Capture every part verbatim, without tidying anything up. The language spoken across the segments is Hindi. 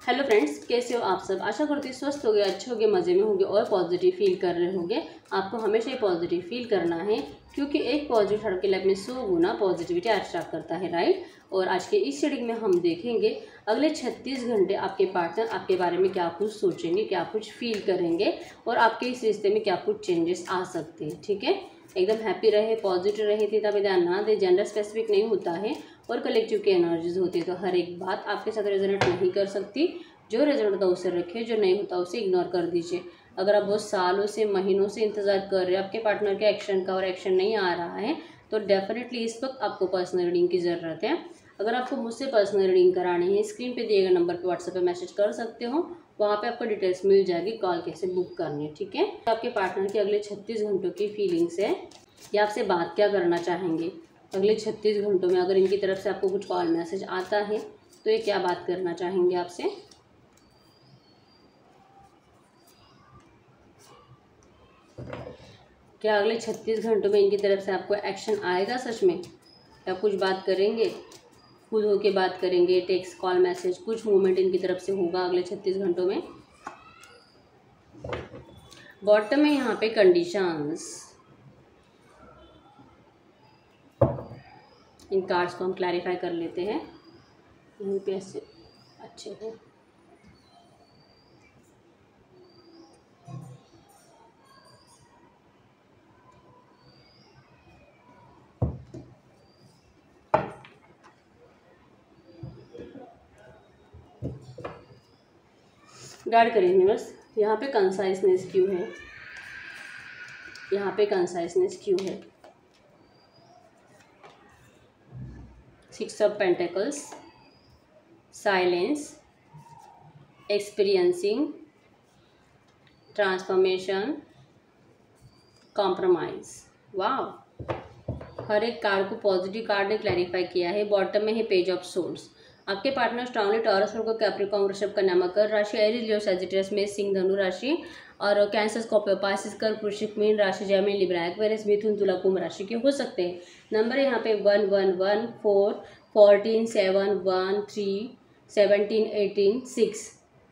हेलो फ्रेंड्स, कैसे हो आप सब। आशा करती हूँ स्वस्थ होगे, अच्छे होगे, मज़े में होगे और पॉजिटिव फील कर रहे होंगे। आपको हमेशा ही पॉजिटिव फील करना है, क्योंकि एक पॉजिटिव आपकी लाइफ में सौ गुना पॉजिटिविटी अट्रैक्ट करता है, राइट। और आज के इस रीडिंग में हम देखेंगे अगले छत्तीस घंटे आपके पार्टनर आपके बारे में क्या कुछ सोचेंगे, क्या कुछ फील करेंगे और आपके इस रिश्ते में क्या कुछ चेंजेस आ सकते हैं। ठीक है, एकदम हैप्पी रहे, पॉजिटिव रहे थे, तभी ध्यान ना दे, जेंडर स्पेसिफिक नहीं होता है और कलेक्टिव की एनर्जीज होती है। तो हर एक बात आपके साथ रेजोनेट नहीं कर सकती। जो रेजोनेट होता है उसे रखिए, जो नहीं होता उसे इग्नोर कर दीजिए। अगर आप बहुत सालों से, महीनों से इंतजार कर रहे हो आपके पार्टनर के एक्शन का और एक्शन नहीं आ रहा है, तो डेफिनेटली इस वक्त आपको पर्सनल रीडिंग की ज़रूरत है। अगर आपको मुझसे पर्सनल रीडिंग करानी है, स्क्रीन पे दिए गए नंबर पे व्हाट्सएप पे मैसेज कर सकते हो, वहाँ पे आपको डिटेल्स मिल जाएगी, कॉल कैसे बुक करनी है। ठीक है, तो आपके पार्टनर की अगले छत्तीस घंटों की फीलिंग्स है, ये आपसे बात क्या करना चाहेंगे अगले छत्तीस घंटों में। अगर इनकी तरफ से आपको कुछ कॉल मैसेज आता है तो ये क्या बात करना चाहेंगे आपसे। क्या अगले छत्तीस घंटों में इनकी तरफ से आपको एक्शन आएगा सच में, या कुछ बात करेंगे, खुद होके बात करेंगे, टेक्स्ट, कॉल, मैसेज, कुछ मूवमेंट इनकी तरफ से होगा अगले छत्तीस घंटों में। बॉटम में यहाँ पे कंडीशंस, इन कार्ड्स को हम क्लैरिफाई कर लेते हैं। यहीं पे ऐसे अच्छे हैं। गाइड करेंगे बस। यहाँ पे कंसाइसनेस क्यों है, यहाँ पे कंसाइसनेस क्यों है। Six of pentacles, silence, experiencing, transformation, compromise. वाह, हर एक कार्ड को पॉजिटिव कार्ड ने क्लैरिफाई किया है। बॉटम में है पेज ऑफ सोर्स। आपके partner strongly Taurus, Virgo, Capricorn, वृषभ, कन्या, मकर राशि, एरीज, लियो, सजिटेरियस में सिंह, धनु राशि और कैंसर, स्कॉर्पियो, पाइसिस, कर्क, वृश्चिक, मीन राशि, जेमिनी, लिब्रा, एक्वेरियस, मिथुन, तुला, कुंभ राशि के हो सकते हैं। नंबर यहाँ पे one one one four fourteen seven one three seventeen eighteen six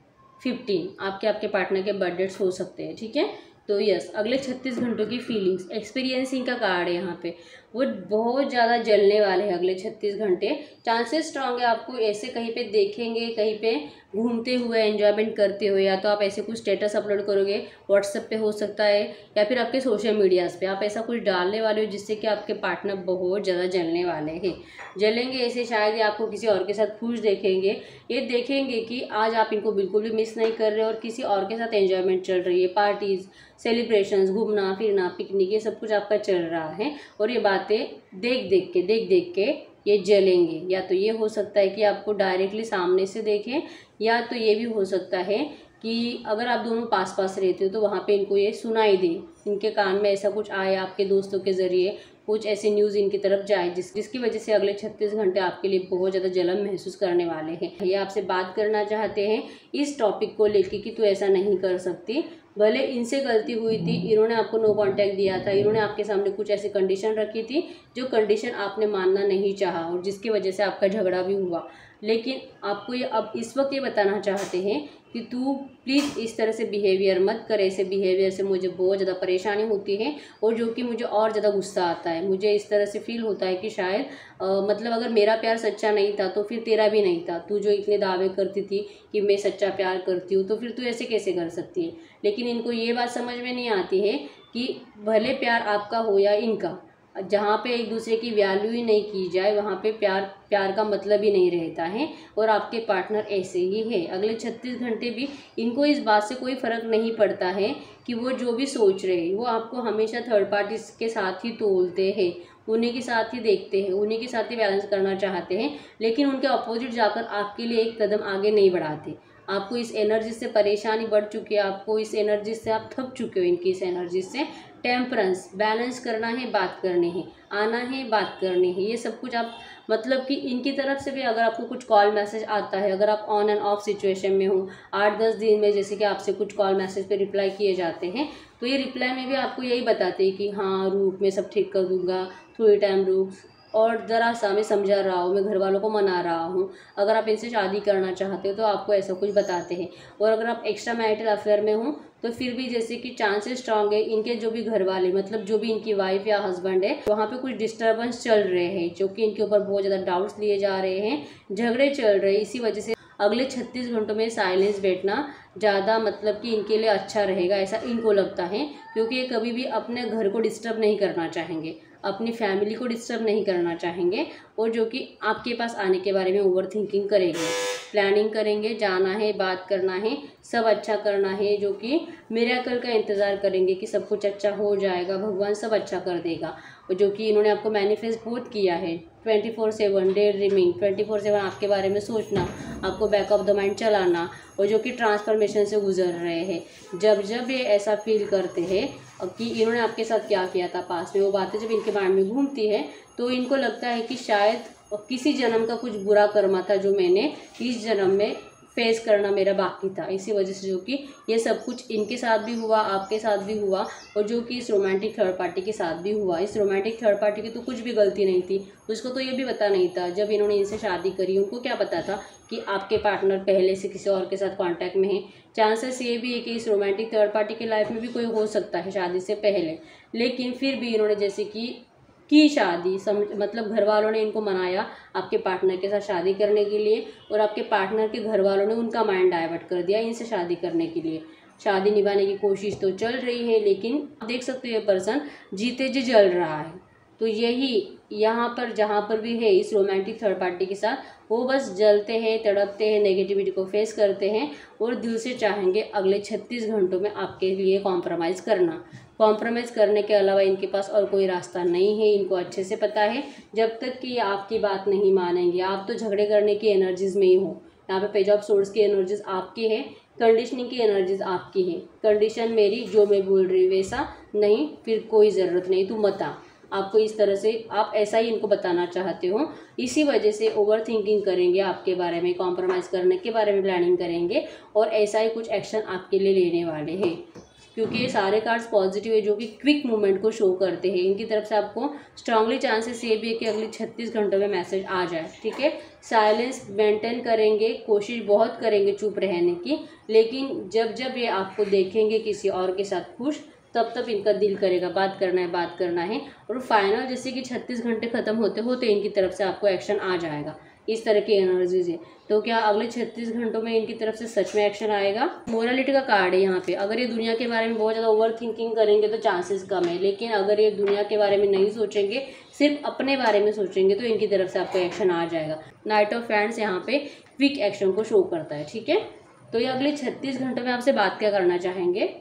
fifteen आपके आपके पार्टनर के बर्थ डेट्स हो सकते हैं। ठीक है, तो यस, अगले छत्तीस घंटों की फीलिंग्स, एक्सपीरियंसिंग का कार्ड है यहाँ पे, वो बहुत ज़्यादा जलने वाले हैं अगले छत्तीस घंटे। चांसेस स्ट्रांग है आपको ऐसे कहीं पे देखेंगे, कहीं पे घूमते हुए, एंजॉयमेंट करते हुए, या तो आप ऐसे कुछ स्टेटस अपलोड करोगे व्हाट्सएप पे हो सकता है, या फिर आपके सोशल मीडियाज़ पे आप ऐसा कुछ डालने वाले हो जिससे कि आपके पार्टनर बहुत ज़्यादा जलने वाले हैं। जलेंगे ऐसे, शायद ये आपको किसी और के साथ खुश देखेंगे, ये देखेंगे कि आज आप इनको बिल्कुल भी मिस नहीं कर रहे और किसी और के साथ एंजॉयमेंट चल रही है, पार्टीज़, सेलिब्रेशंस, घूमना फिरना, पिकनिक, ये सब कुछ आपका चल रहा है। और ये बातें देख देख के देख देख के ये जलेंगे। या तो ये हो सकता है कि आपको डायरेक्टली सामने से देखें, या तो ये भी हो सकता है कि अगर आप दोनों पास पास रहते हो तो वहाँ पे इनको ये सुनाई दे, इनके कान में ऐसा कुछ आए, आपके दोस्तों के ज़रिए कुछ ऐसी न्यूज़ इनकी तरफ जाए जिस जिसकी वजह से अगले छत्तीस घंटे आपके लिए बहुत ज़्यादा जलन महसूस करने वाले हैं। ये आपसे बात करना चाहते हैं इस टॉपिक को लेकर कि तू ऐसा नहीं कर सकती, भले इनसे गलती हुई थी, इन्होंने आपको नो कांटेक्ट दिया था, इन्होंने आपके सामने कुछ ऐसी कंडीशन रखी थी जो कंडीशन आपने मानना नहीं चाहा और जिसकी वजह से आपका झगड़ा भी हुआ। लेकिन आपको ये अब इस वक्त ये बताना चाहते हैं कि तू प्लीज़ इस तरह से बिहेवियर मत कर, ऐसे बिहेवियर से मुझे बहुत ज़्यादा परेशानी होती है और जो कि मुझे और ज़्यादा गुस्सा आता है। मुझे इस तरह से फील होता है कि शायद आ, मतलब अगर मेरा प्यार सच्चा नहीं था तो फिर तेरा भी नहीं था। तू जो इतने दावे करती थी कि मैं सच्चा प्यार करती हूँ, तो फिर तू ऐसे कैसे कर सकती है। लेकिन इनको ये बात समझ में नहीं आती है कि भले प्यार आपका हो या इनका, जहाँ पे एक दूसरे की वैल्यू ही नहीं की जाए वहाँ पे प्यार प्यार का मतलब ही नहीं रहता है। और आपके पार्टनर ऐसे ही है। अगले छत्तीस घंटे भी इनको इस बात से कोई फ़र्क नहीं पड़ता है कि वो जो भी सोच रहे हैं, वो आपको हमेशा थर्ड पार्टी के साथ ही तोलते हैं, उन्हीं के साथ ही देखते हैं, उन्हीं के साथ ही बैलेंस करना चाहते हैं, लेकिन उनके अपोजिट जाकर आपके लिए एक कदम आगे नहीं बढ़ाते। आपको इस एनर्जी से परेशानी बढ़ चुकी है, आपको इस एनर्जी से आप थक चुके हो, इनकी इस एनर्जी से। टेम्परेंस, बैलेंस करना है, बात करनी है, आना है, बात करनी है, ये सब कुछ आप मतलब कि इनकी तरफ से भी अगर आपको कुछ कॉल मैसेज आता है, अगर आप ऑन एंड ऑफ सिचुएशन में हो, आठ दस दिन में जैसे कि आपसे कुछ कॉल मैसेज पे रिप्लाई किए जाते हैं, तो ये रिप्लाई में भी आपको यही बताते हैं कि हाँ रुक, मैं सब ठीक कर दूंगा, थोड़ी टाइम रुक, और ज़रा सा मैं समझा रहा हूँ, मैं घर वालों को मना रहा हूँ। अगर आप इनसे शादी करना चाहते हो तो आपको ऐसा कुछ बताते हैं। और अगर आप एक्स्ट्रा मैरिटल अफेयर में हो तो फिर भी जैसे कि चांसेस स्ट्रांग है इनके जो भी घर वाले, मतलब जो भी इनकी वाइफ या हस्बैंड है, वहाँ पे कुछ डिस्टर्बेंस चल रहे हैं, जो कि इनके ऊपर बहुत ज़्यादा डाउट्स लिए जा रहे हैं, झगड़े चल रहे हैं। इसी वजह से अगले छत्तीस घंटों में साइलेंस बैठना ज़्यादा मतलब कि इनके लिए अच्छा रहेगा, ऐसा इनको लगता है। क्योंकि ये कभी भी अपने घर को डिस्टर्ब नहीं करना चाहेंगे, अपनी फैमिली को डिस्टर्ब नहीं करना चाहेंगे, और जो कि आपके पास आने के बारे में ओवर थिंकिंग करेंगे, प्लानिंग करेंगे, जाना है, बात करना है, सब अच्छा करना है, जो कि मिरेकल का इंतज़ार करेंगे कि सब कुछ अच्छा हो जाएगा, भगवान सब अच्छा कर देगा। और जो कि इन्होंने आपको मैनिफेस्ट बहुत किया है, twenty four seven daydreaming, twenty four seven आपके बारे में सोचना, आपको बैक ऑफ द माइंड चलाना, और जो कि ट्रांसफॉर्मेशन से गुजर रहे हैं। जब जब ये ऐसा फील करते हैं कि इन्होंने आपके साथ क्या किया था पास्ट में, वो बातें जब इनके माइंड में घूमती है तो इनको लगता है कि शायद किसी जन्म का कुछ बुरा कर्मा था जो मैंने इस जन्म में फेस करना मेरा बाकी था। इसी वजह से जो कि ये सब कुछ इनके साथ भी हुआ, आपके साथ भी हुआ, और जो कि इस रोमांटिक थर्ड पार्टी के साथ भी हुआ। इस रोमांटिक थर्ड पार्टी की तो कुछ भी गलती नहीं थी, उसको तो ये भी पता नहीं था। जब इन्होंने इनसे शादी करी उनको क्या पता था कि आपके पार्टनर पहले से किसी और के साथ कॉन्टैक्ट में है। चांसेस ये भी है कि इस रोमांटिक थर्ड पार्टी की लाइफ में भी कोई हो सकता है शादी से पहले, लेकिन फिर भी इन्होंने जैसे कि की शादी समझ मतलब घर वालों ने इनको मनाया आपके पार्टनर के साथ शादी करने के लिए, और आपके पार्टनर के घर वालों ने उनका माइंड डाइवर्ट कर दिया इनसे शादी करने के लिए। शादी निभाने की कोशिश तो चल रही है, लेकिन आप देख सकते हो ये पर्सन जीते जी जल रहा है। तो यही यहाँ पर जहाँ पर भी है इस रोमांटिक थर्ड पार्टी के साथ, वो बस जलते हैं, तड़पते हैं, नेगेटिविटी को फेस करते हैं, और दिल से चाहेंगे अगले छत्तीस घंटों में आपके लिए कॉम्प्रोमाइज़ करना। कॉम्प्रोमाइज़ करने के अलावा इनके पास और कोई रास्ता नहीं है। इनको अच्छे से पता है जब तक कि आपकी बात नहीं मानेंगे, आप तो झगड़े करने की एनर्जीज़ में ही हो। यहाँ पे पेज ऑफ सोर्स की एनर्जीज आपकी है, कंडीशनिंग की एनर्जीज आपकी है। कंडीशन मेरी जो मैं बोल रही हूँ वैसा नहीं, फिर कोई ज़रूरत नहीं, तू मत आ। आपको इस तरह से आप ऐसा ही इनको बताना चाहते हो। इसी वजह से ओवर थिंकिंग करेंगे आपके बारे में, कॉम्प्रोमाइज़ करने के बारे में प्लानिंग करेंगे, और ऐसा ही कुछ एक्शन आपके लिए लेने वाले हैं। क्योंकि ये सारे कार्ड्स पॉजिटिव है, जो कि क्विक मूवमेंट को शो करते हैं। इनकी तरफ से आपको स्ट्रांगली चांसेस ये भी है कि अगले छत्तीस घंटों में मैसेज आ जाए। ठीक है, साइलेंस मेंटेन करेंगे, कोशिश बहुत करेंगे चुप रहने की, लेकिन जब जब ये आपको देखेंगे किसी और के साथ खुश, तब तब इनका दिल करेगा बात करना है, बात करना है। और फाइनल जैसे कि छत्तीस घंटे खत्म होते होते इनकी तरफ से आपको एक्शन आ जाएगा। इस तरह की एनर्जीज है। तो क्या अगले छत्तीस घंटों में इनकी तरफ से सच में एक्शन आएगा? मोरालिटी का कार्ड है यहाँ पे। अगर ये दुनिया के बारे में बहुत ज़्यादा ओवर थिंकिंग करेंगे तो चांसेस कम है, लेकिन अगर ये दुनिया के बारे में नहीं सोचेंगे, सिर्फ अपने बारे में सोचेंगे, तो इनकी तरफ से आपको एक्शन आ जाएगा। नाइट ऑफ फैंड्स यहाँ पे क्विक एक्शन को शो करता है। ठीक है, तो ये अगले छत्तीस घंटों में आपसे बात क्या करना चाहेंगे?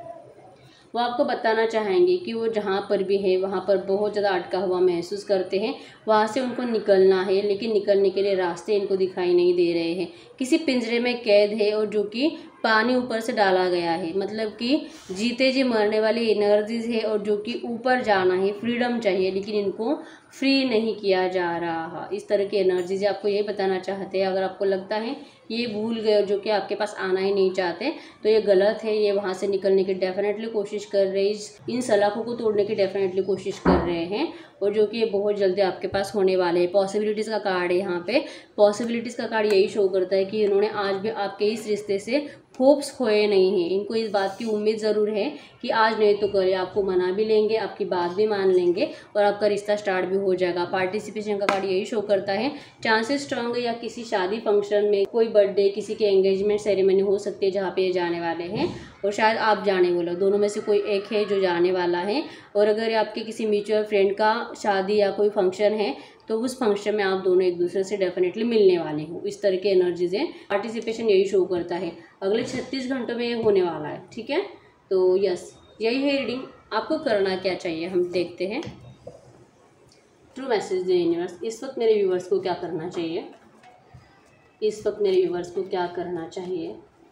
वो आपको बताना चाहेंगे कि वो जहाँ पर भी है वहाँ पर बहुत ज़्यादा अटका हुआ महसूस करते हैं, वहाँ से उनको निकलना है, लेकिन निकलने के लिए रास्ते इनको दिखाई नहीं दे रहे हैं। किसी पिंजरे में कैद है और जो कि पानी ऊपर से डाला गया है, मतलब कि जीते जी मरने वाली एनर्जीज है, और जो कि ऊपर जाना है, फ्रीडम चाहिए, लेकिन इनको फ्री नहीं किया जा रहा। इस तरह की एनर्जीज आपको ये बताना चाहते हैं। अगर आपको लगता है ये भूल गए जो कि आपके पास आना ही नहीं चाहते, तो ये गलत है। ये वहाँ से निकलने की डेफिनेटली कोशिश कर रहे हैं, इन सलाखों को तोड़ने की डेफिनेटली कोशिश कर रहे हैं, और जो कि ये बहुत जल्दी आपके पास होने वाले हैं। पॉसिबिलिटीज़ का कार्ड है यहाँ पे। पॉसिबिलिटीज़ का कार्ड यही शो करता है कि इन्होंने आज भी आपके इस रिश्ते से होप्स खोए नहीं हैं। इनको इस बात की उम्मीद ज़रूर है कि आज नहीं तो कल आपको मना भी लेंगे, आपकी बात भी मान लेंगे, और आपका रिश्ता स्टार्ट भी हो जाएगा। पार्टिसिपेशन का कार्ड यही शो करता है। चांसेस स्ट्रांग है या किसी शादी फंक्शन में, कोई बर्थडे, किसी के एंगेजमेंट सेरेमनी हो सकती है जहाँ पे ये जाने वाले हैं, और शायद आप जाने वाले हो। दोनों में से कोई एक है जो जाने वाला है। और अगर आपके किसी म्यूचुअल फ्रेंड का शादी या कोई फंक्शन है, तो उस फंक्शन में आप दोनों एक दूसरे से डेफिनेटली मिलने वाले हो। इस तरह के एनर्जीज है। पार्टिसिपेशन यही शो करता है। अगले छत्तीस घंटों में ये होने वाला है। ठीक है, तो यस, यही है रीडिंग। आपको करना क्या चाहिए हम देखते हैं। True message the universe. इस वक्त मेरे व्यूवर्स को क्या करना चाहिए? इस वक्त मेरे व्यूवर्स को क्या करना चाहिए?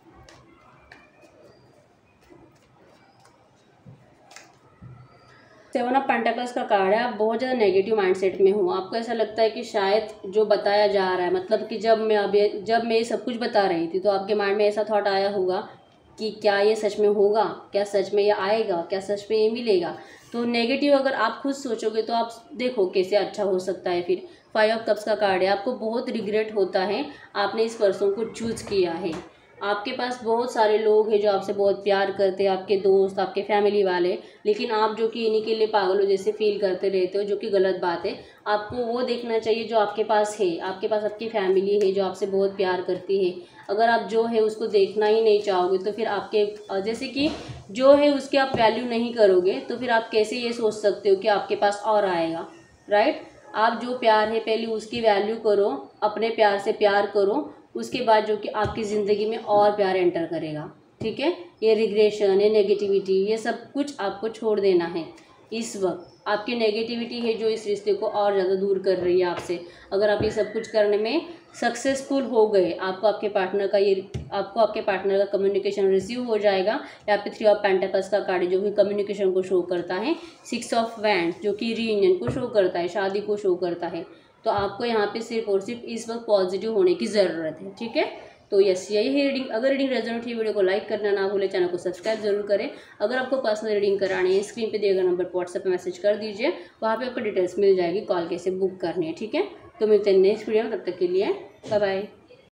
सेवन ऑफ पेंटाकल्स का कार्ड है। आप बहुत ज़्यादा नेगेटिव माइंडसेट में हो। आपको ऐसा लगता है कि शायद जो बताया जा रहा है, मतलब कि जब मैं अभी जब मैं ये सब कुछ बता रही थी तो आपके माइंड में ऐसा थॉट आया होगा कि क्या ये सच में होगा, क्या सच में ये आएगा, क्या सच में ये मिलेगा। तो नेगेटिव अगर आप खुद सोचोगे तो आप देखो कैसे अच्छा हो सकता है। फिर फाइव ऑफ कप्स का कार्ड है, आपको बहुत रिग्रेट होता है आपने इस पर्सन को चूज़ किया है। आपके पास बहुत सारे लोग हैं जो आपसे बहुत प्यार करते हैं, आपके दोस्त, आपके फैमिली वाले, लेकिन आप जो कि इन्हीं के लिए पागलों जैसे फील करते रहते हो, जो कि गलत बात है। आपको वो देखना चाहिए जो आपके पास है। आपके पास आपकी फैमिली है जो आपसे बहुत प्यार करती है। अगर आप जो है उसको देखना ही नहीं चाहोगे तो फिर आपके जैसे कि जो है उसकी आप वैल्यू नहीं करोगे तो फिर आप कैसे ये सोच सकते हो कि आपके पास और आएगा, राइट। आप जो प्यार है पहले उसकी वैल्यू करो, अपने प्यार से प्यार करो, उसके बाद जो कि आपकी ज़िंदगी में और प्यार एंटर करेगा, ठीक है। ये रिग्रेशन, ये नेगेटिविटी, ये सब कुछ आपको छोड़ देना है। इस वक्त आपकी नेगेटिविटी है जो इस रिश्ते को और ज़्यादा दूर कर रही है आपसे। अगर आप ये सब कुछ करने में सक्सेसफुल हो गए, आपको आपके पार्टनर का ये आपको आपके पार्टनर का कम्युनिकेशन रिसीव हो जाएगा। यहाँ पे थ्री ऑफ पेंटाकल्स का कार्ड जो कि कम्युनिकेशन को शो करता है, सिक्स ऑफ वैंड जो कि रीयूनियन को शो करता है, शादी को शो करता है। तो आपको यहाँ पे सिर्फ और सिर्फ इस वक्त पॉजिटिव होने की ज़रूरत है, ठीक है। तो यस, यही है रीडिंग। अगर रीडिंग रेजोनेट हुई वीडियो को लाइक करना ना भूले, चैनल को सब्सक्राइब जरूर करें। अगर आपको पर्सनल रीडिंग करानी है, स्क्रीन पे दिए गए नंबर पर व्हाट्सएप पे मैसेज कर दीजिए, वहाँ पे आपको डिटेल्स मिल जाएगी, कॉल कैसे बुक करनी है, ठीक है। तो मिलते हैं नेक्स्ट वीडियो में, तब तक के लिए बाय बाय।